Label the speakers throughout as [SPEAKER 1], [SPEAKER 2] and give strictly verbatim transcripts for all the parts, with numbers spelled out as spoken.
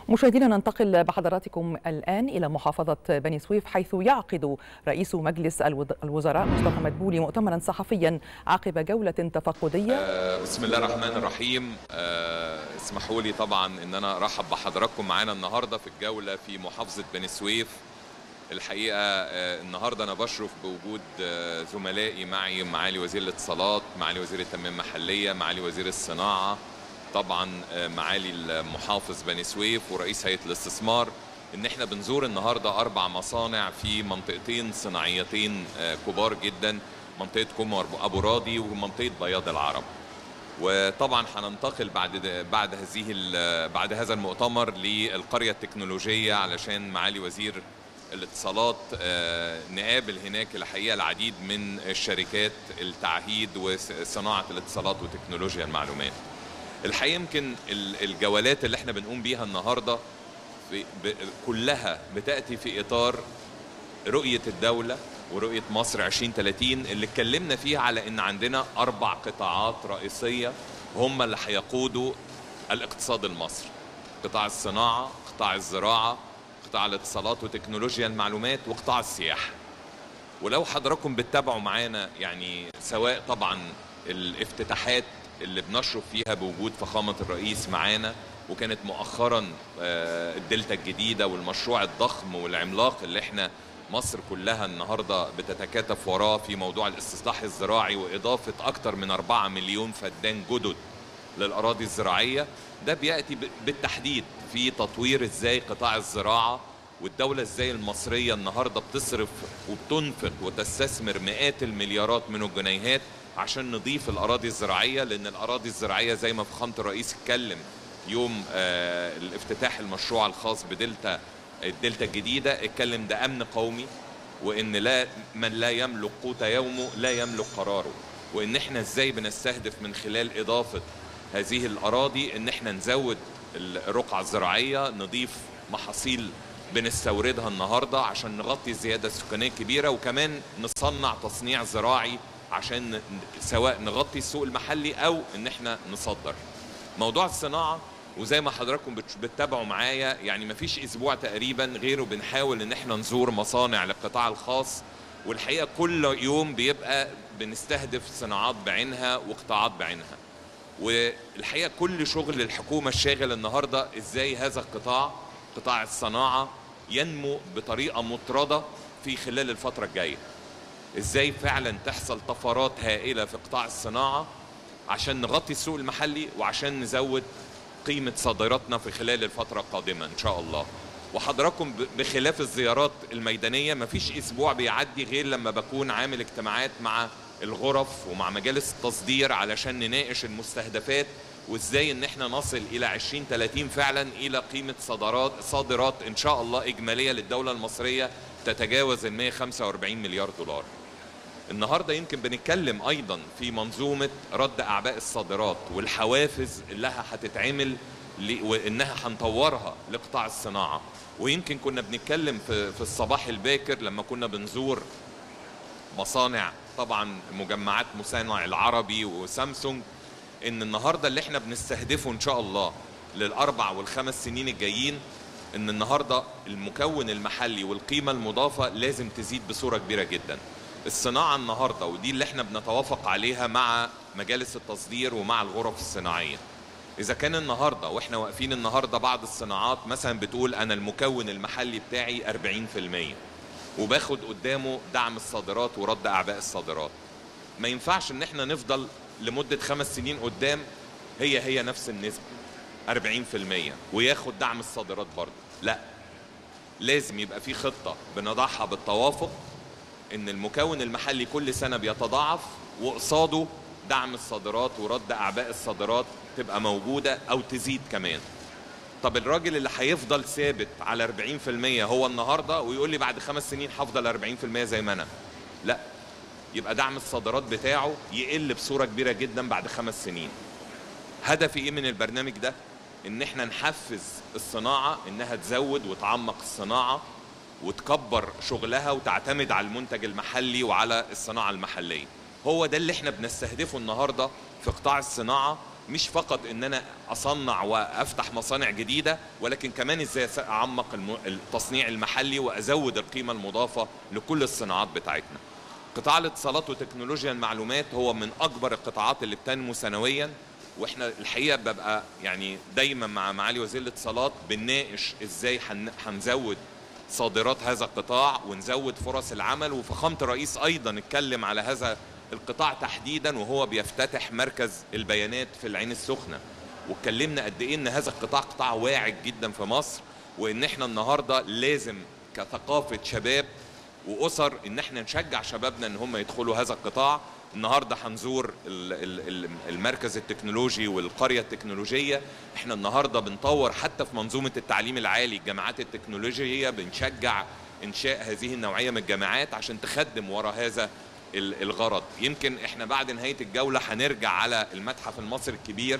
[SPEAKER 1] مشاهدينا، ننتقل بحضراتكم الآن إلى محافظة بني سويف، حيث يعقد رئيس مجلس الوزراء مصطفى مدبولي مؤتمرا صحفيا عقب جولة تفقدية.
[SPEAKER 2] آه بسم الله الرحمن الرحيم. آه اسمحوا لي طبعا ان انا ارحب بحضراتكم معانا النهارده في الجولة في محافظة بني سويف. الحقيقة آه النهارده انا بشرف بوجود آه زملائي معي، معالي وزير الاتصالات، معالي وزير التنمية المحلية، معالي وزير الصناعة، طبعا معالي المحافظ بني سويف ورئيس هيئة الاستثمار، ان احنا بنزور النهارده اربع مصانع في منطقتين صناعيتين كبار جدا، منطقة كوم ابو راضي ومنطقة بياض العرب. وطبعا هننتقل بعد بعد هذه بعد هذا المؤتمر للقرية التكنولوجية علشان معالي وزير الاتصالات نقابل هناك الحقيقة العديد من الشركات التعهيد وصناعة الاتصالات وتكنولوجيا المعلومات. الحقيقة يمكن الجولات اللي احنا بنقوم بيها النهاردة كلها بتأتي في إطار رؤية الدولة ورؤية مصر عشرين ثلاثين اللي اتكلمنا فيها على ان عندنا اربع قطاعات رئيسية هم اللي هيقودوا الاقتصاد المصري: قطاع الصناعة، قطاع الزراعة، قطاع الاتصالات وتكنولوجيا المعلومات، وقطاع السياحة. ولو حضراتكم بتتابعوا معانا يعني سواء طبعا الافتتاحات اللي بنشرف فيها بوجود فخامة الرئيس معانا، وكانت مؤخرا الدلتا الجديدة والمشروع الضخم والعملاق اللي احنا مصر كلها النهاردة بتتكاتف وراه في موضوع الاستصلاح الزراعي وإضافة أكثر من أربعة مليون فدان جدد للأراضي الزراعية. ده بيأتي بالتحديد في تطوير ازاي قطاع الزراعة، والدولة ازاي المصرية النهاردة بتصرف وبتنفق وتستثمر مئات المليارات من الجنيهات عشان نضيف الأراضي الزراعية، لأن الأراضي الزراعية زي ما فخامة الرئيس اتكلم يوم آه الافتتاح المشروع الخاص بدلتا الدلتا الجديدة، اتكلم ده أمن قومي، وإن لا من لا يملك قوت يومه لا يملك قراره، وإن احنا ازاي بنستهدف من خلال إضافة هذه الأراضي إن احنا نزود الرقعة الزراعية، نضيف محاصيل بنستوردها النهاردة عشان نغطي الزيادة السكانية الكبيرة، وكمان نصنع تصنيع زراعي عشان سواء نغطي السوق المحلي أو إن احنا نصدر. موضوع الصناعة وزي ما حضراتكم بتتابعوا معايا يعني مفيش أسبوع تقريبا غيره بنحاول إن احنا نزور مصانع للقطاع الخاص، والحقيقة كل يوم بيبقى بنستهدف صناعات بعينها وقطاعات بعينها. والحقيقة كل شغل الحكومة الشاغل النهاردة ازاي هذا القطاع قطاع الصناعة ينمو بطريقة مطردة في خلال الفترة الجاية، ازاي فعلا تحصل طفرات هائلة في قطاع الصناعة عشان نغطي السوق المحلي وعشان نزود قيمة صادراتنا في خلال الفترة القادمة ان شاء الله. وحضراتكم بخلاف الزيارات الميدانية مفيش اسبوع بيعدي غير لما بكون عامل اجتماعات مع الغرف ومع مجالس التصدير علشان نناقش المستهدفات وازاي ان احنا نصل الى عشرين ثلاثين فعلا الى قيمة صادرات صادرات ان شاء الله اجمالية للدولة المصرية تتجاوز ال مئة وخمسة وأربعين مليار دولار. النهاردة يمكن بنتكلم ايضا في منظومة رد اعباء الصادرات والحوافز اللي هتتعمل وانها هنطورها لقطاع الصناعة. ويمكن كنا بنتكلم في, في الصباح الباكر لما كنا بنزور مصانع طبعا مجمعات مصانع العربي وسامسونج، ان النهارده اللي احنا بنستهدفه ان شاء الله للاربع والخمس سنين الجايين ان النهارده المكون المحلي والقيمه المضافه لازم تزيد بصوره كبيره جدا. الصناعه النهارده ودي اللي احنا بنتوافق عليها مع مجالس التصدير ومع الغرف الصناعيه. اذا كان النهارده واحنا واقفين النهارده بعض الصناعات مثلا بتقول انا المكون المحلي بتاعي أربعين في المئة وباخد قدامه دعم الصادرات ورد اعباء الصادرات، ما ينفعش ان احنا نفضل لمدة خمس سنين قدام هي هي نفس النسبة أربعين في المئة وياخد دعم الصادرات برضه. لا، لازم يبقى في خطة بنضعها بالتوافق ان المكون المحلي كل سنة بيتضاعف وقصاده دعم الصادرات ورد اعباء الصادرات تبقى موجودة او تزيد كمان. طب الراجل اللي هيفضل ثابت على أربعين في المئة هو النهارده ويقول لي بعد خمس سنين هفضل أربعين في المئة زي ما انا، لا، يبقى دعم الصادرات بتاعه يقل بصورة كبيرة جدا بعد خمس سنين. هدفي ايه من البرنامج ده؟ ان احنا نحفز الصناعة انها تزود وتعمق الصناعة وتكبر شغلها وتعتمد على المنتج المحلي وعلى الصناعة المحلية. هو ده اللي احنا بنستهدفه النهاردة في قطاع الصناعة مش فقط ان انا اصنع وافتح مصانع جديده، ولكن كمان ازاي اعمق التصنيع المحلي وازود القيمه المضافه لكل الصناعات بتاعتنا. قطاع الاتصالات وتكنولوجيا المعلومات هو من اكبر القطاعات اللي بتنمو سنويا، واحنا الحقيقه ببقى يعني دايما مع معالي وزير الاتصالات بنناقش ازاي هنزود صادرات هذا القطاع ونزود فرص العمل. وفخامه الرئيس ايضا اتكلم على هذا القطاع تحديدا وهو بيفتتح مركز البيانات في العين السخنه، واتكلمنا قد ايه ان هذا القطاع قطاع واعد جدا في مصر، وان احنا النهارده لازم كثقافه شباب واسر ان احنا نشجع شبابنا ان هم يدخلوا هذا القطاع. النهارده هنزور المركز التكنولوجي والقريه التكنولوجيه. احنا النهارده بنطور حتى في منظومه التعليم العالي الجامعات التكنولوجيه، بنشجع انشاء هذه النوعيه من الجامعات عشان تخدم وراء هذا الغرض. يمكن احنا بعد نهايه الجوله هنرجع على المتحف المصري الكبير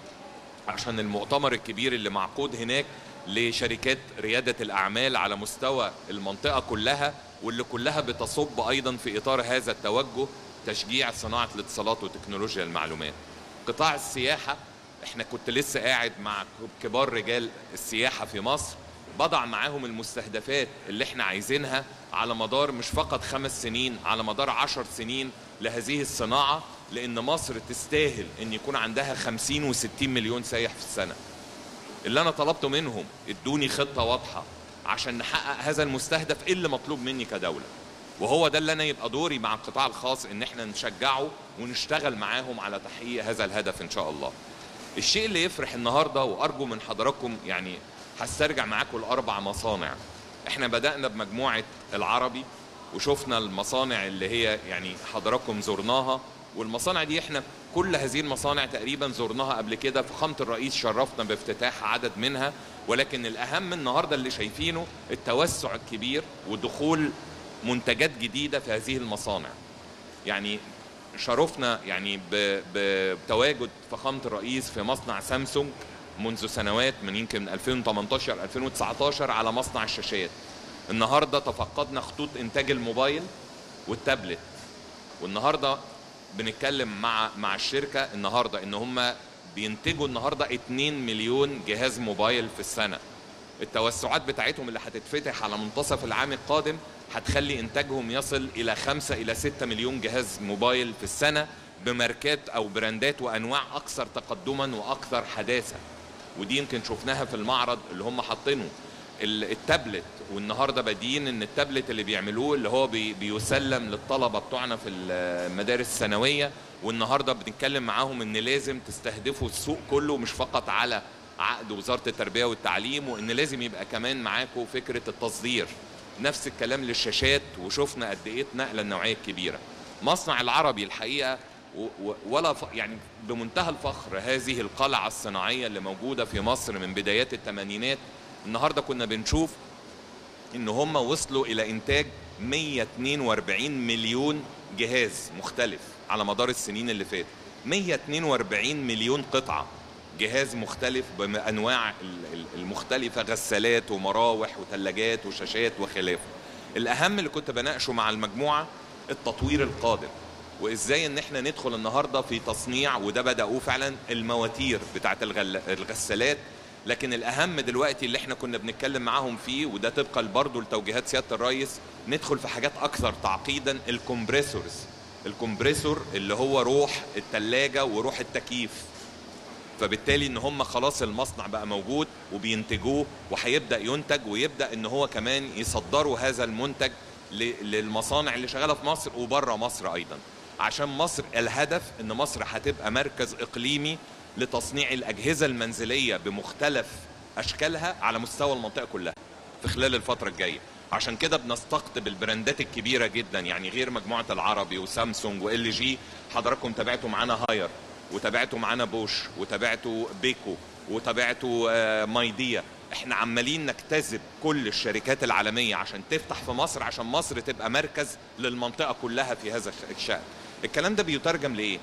[SPEAKER 2] عشان المؤتمر الكبير اللي معقود هناك لشركات رياده الاعمال على مستوى المنطقه كلها، واللي كلها بتصب ايضا في اطار هذا التوجه تشجيع صناعه الاتصالات وتكنولوجيا المعلومات. قطاع السياحه، احنا كنت لسه قاعد مع كبار رجال السياحه في مصر، بضع معاهم المستهدفات اللي احنا عايزينها على مدار مش فقط خمس سنين، على مدار عشر سنين لهذه الصناعه، لان مصر تستاهل ان يكون عندها خمسين وستين مليون سايح في السنه. اللي انا طلبته منهم ادوني خطه واضحه عشان نحقق هذا المستهدف اللي مطلوب مني كدوله، وهو ده اللي انا يبقى دوري مع القطاع الخاص ان احنا نشجعه ونشتغل معاهم على تحقيق هذا الهدف ان شاء الله. الشيء اللي يفرح النهارده وارجو من حضراتكم، يعني هسترجع معاكم الاربع مصانع. احنا بدأنا بمجموعه العربي وشفنا المصانع اللي هي يعني حضراتكم زرناها، والمصانع دي احنا كل هذه المصانع تقريبا زرناها قبل كده، فخامه الرئيس شرفنا بافتتاح عدد منها، ولكن الاهم النهارده اللي شايفينه التوسع الكبير ودخول منتجات جديده في هذه المصانع. يعني شرفنا يعني بتواجد فخامه الرئيس في مصنع سامسونج منذ سنوات، من يمكن من ألفين وثمانية عشر ألفين وتسعة عشر على مصنع الشاشات. النهارده تفقدنا خطوط انتاج الموبايل والتابلت، والنهارده بنتكلم مع مع الشركه النهارده ان هم بينتجوا النهارده اتنين مليون جهاز موبايل في السنه. التوسعات بتاعتهم اللي هتتفتح على منتصف العام القادم هتخلي انتاجهم يصل الى خمسة الى ستة مليون جهاز موبايل في السنه، بماركات او براندات وانواع اكثر تقدما واكثر حداثه. ودي يمكن شفناها في المعرض اللي هم حاطينه التابلت، والنهارده بادئين ان التابلت اللي بيعملوه اللي هو بي بيسلم للطلبه بتوعنا في المدارس الثانويه، والنهارده بنتكلم معاهم ان لازم تستهدفوا السوق كله مش فقط على عقد وزاره التربيه والتعليم، وان لازم يبقى كمان معاكم فكره التصدير. نفس الكلام للشاشات، وشفنا قد ايه نقله النوعيه الكبيره. مصنع العربي الحقيقه ولا يعني بمنتهى الفخر هذه القلعه الصناعيه اللي موجوده في مصر من بدايات الثمانينات. النهارده كنا بنشوف ان هم وصلوا الى انتاج مية اتنين واربعين مليون جهاز مختلف على مدار السنين اللي فاتت. مية اتنين واربعين مليون قطعه جهاز مختلف بانواع المختلفه، غسالات ومراوح وثلاجات وشاشات وخلافه. الاهم اللي كنت بناقشه مع المجموعه التطوير القادم، وازاي ان احنا ندخل النهارده في تصنيع، وده بداوه فعلا المواتير بتاعه الغسالات. لكن الاهم دلوقتي اللي احنا كنا بنتكلم معاهم فيه، وده طبقا برضه لتوجيهات سياده الرئيس، ندخل في حاجات اكثر تعقيدا. الكمبريسورز، الكمبريسور اللي هو روح الثلاجه وروح التكييف. فبالتالي ان هم خلاص المصنع بقى موجود وبينتجوه، وهيبدا ينتج ويبدا ان هو كمان يصدروا هذا المنتج للمصانع اللي شغاله في مصر وبره مصر ايضا، عشان مصر الهدف ان مصر هتبقى مركز اقليمي لتصنيع الاجهزه المنزليه بمختلف اشكالها على مستوى المنطقه كلها في خلال الفتره الجايه. عشان كده بنستقطب البراندات الكبيره جدا، يعني غير مجموعه العربي وسامسونج وال جي. حضراتكم تابعتوا معانا هاير، وتابعتوا معانا بوش، وتابعتوا بيكو، وتابعتوا مايديا. احنا عمالين نجتذب كل الشركات العالميه عشان تفتح في مصر، عشان مصر تبقى مركز للمنطقه كلها في هذا الشأن. الكلام ده بيترجم لايه؟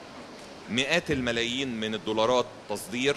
[SPEAKER 2] مئات الملايين من الدولارات تصدير،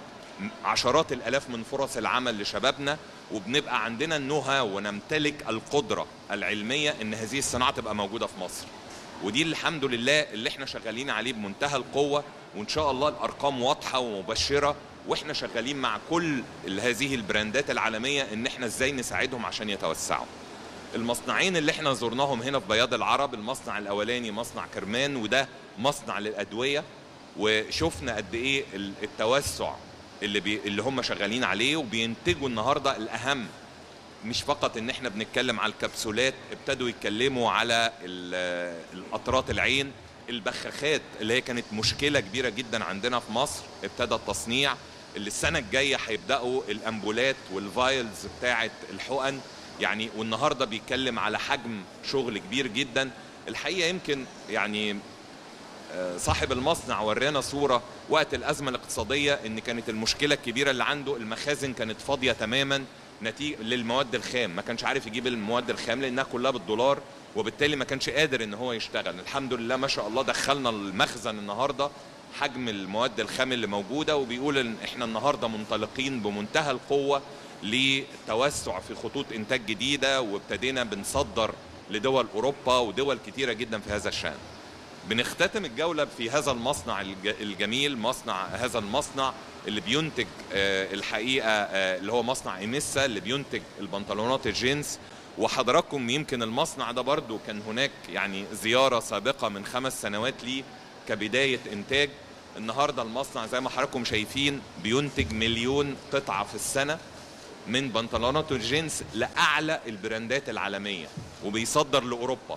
[SPEAKER 2] عشرات الالاف من فرص العمل لشبابنا، وبنبقى عندنا النو هاو ونمتلك القدره العلميه ان هذه الصناعه تبقى موجوده في مصر. ودي الحمد لله اللي احنا شغالين عليه بمنتهى القوة، وإن شاء الله الأرقام واضحة ومبشرة، واحنا شغالين مع كل هذه البراندات العالمية إن احنا ازاي نساعدهم عشان يتوسعوا. المصنعين اللي احنا زرناهم هنا في بياض العرب، المصنع الأولاني مصنع كرمان، وده مصنع للأدوية، وشفنا قد إيه التوسع اللي, بي اللي هم شغالين عليه، وبينتجوا النهاردة الأهم. مش فقط ان احنا بنتكلم على الكبسولات، ابتدوا يتكلموا على القطرات العين، البخاخات اللي هي كانت مشكلة كبيرة جدا عندنا في مصر، ابتدى التصنيع. اللي السنة الجاية هيبدأوا الأمبولات والفايلز بتاعة الحقن يعني، والنهاردة بيتكلم على حجم شغل كبير جدا. الحقيقة يمكن يعني صاحب المصنع ورانا صورة وقت الأزمة الاقتصادية ان كانت المشكلة الكبيرة اللي عنده المخازن كانت فاضية تماما نتيجة للمواد الخام، ما كانش عارف يجيب المواد الخام لانها كلها بالدولار، وبالتالي ما كانش قادر ان هو يشتغل. الحمد لله ما شاء الله دخلنا المخزن النهارده حجم المواد الخام اللي موجوده، وبيقول ان احنا النهارده منطلقين بمنتهى القوه لتوسع في خطوط انتاج جديده، وابتدينا بنصدر لدول اوروبا ودول كتيره جدا في هذا الشان. بنختتم الجوله في هذا المصنع الجميل، مصنع هذا المصنع اللي بينتج الحقيقه اللي هو مصنع إيميسا اللي بينتج البنطلونات الجينز. وحضراتكم يمكن المصنع ده برضو كان هناك يعني زياره سابقه من خمس سنوات ليه كبدايه انتاج. النهارده المصنع زي ما حضراتكم شايفين بينتج مليون قطعه في السنه من بنطلونات الجينز لاعلى البراندات العالميه، وبيصدر لاوروبا.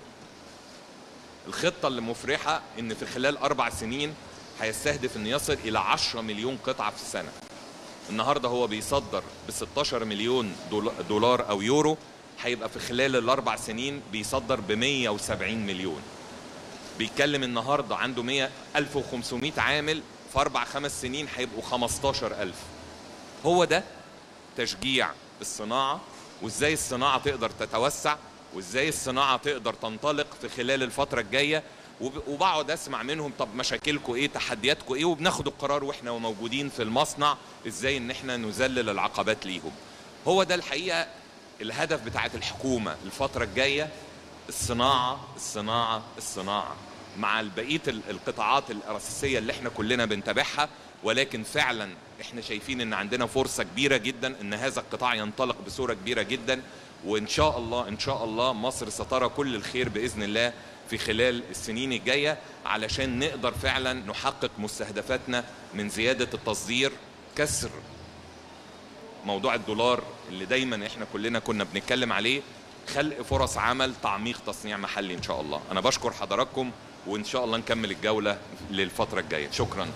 [SPEAKER 2] الخطه اللي مفرحه ان في خلال اربع سنين هيستهدف ان يصل الى عشرة مليون قطعه في السنه. النهارده هو بيصدر ب ستاشر مليون دولار او يورو، هيبقى في خلال الاربع سنين بيصدر ب مية وسبعين مليون. بيتكلم النهارده عنده مية ألف وخمسمية عامل، في اربع خمس سنين هيبقوا خمستاشر ألف. هو ده تشجيع الصناعه، وازاي الصناعه تقدر تتوسع، وازاي الصناعه تقدر تنطلق في خلال الفتره الجايه. وبقعد اسمع منهم طب مشاكلكم ايه، تحدياتكم ايه، وبناخد القرار واحنا موجودين في المصنع ازاي ان احنا نذلل العقبات ليهم. هو ده الحقيقه الهدف بتاعت الحكومه الفتره الجايه، الصناعه الصناعه الصناعه مع بقيه القطاعات الاساسيه اللي احنا كلنا بنتابعها. ولكن فعلا احنا شايفين ان عندنا فرصه كبيره جدا ان هذا القطاع ينطلق بصوره كبيره جدا، وان شاء الله ان شاء الله مصر سترى كل الخير باذن الله في خلال السنين الجايه، علشان نقدر فعلا نحقق مستهدفاتنا من زياده التصدير، كسر موضوع الدولار اللي دايما احنا كلنا كنا بنتكلم عليه، خلق فرص عمل، تعميق تصنيع محلي ان شاء الله. انا بشكر حضراتكم، وان شاء الله نكمل الجوله للفتره الجايه. شكرا.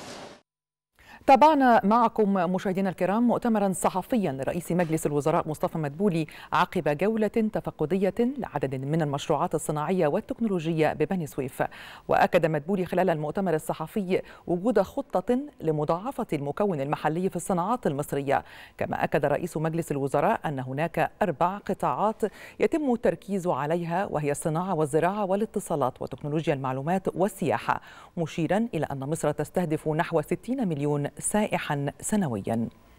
[SPEAKER 1] تابعنا معكم مشاهدينا الكرام مؤتمرا صحفيا لرئيس مجلس الوزراء مصطفى مدبولي عقب جولة تفقدية لعدد من المشروعات الصناعية والتكنولوجية ببني سويف. وأكد مدبولي خلال المؤتمر الصحفي وجود خطة لمضاعفة المكون المحلي في الصناعات المصرية. كما أكد رئيس مجلس الوزراء أن هناك أربع قطاعات يتم التركيز عليها، وهي الصناعة والزراعة والاتصالات وتكنولوجيا المعلومات والسياحة، مشيرا إلى أن مصر تستهدف نحو ستين مليون سائحا سنويا.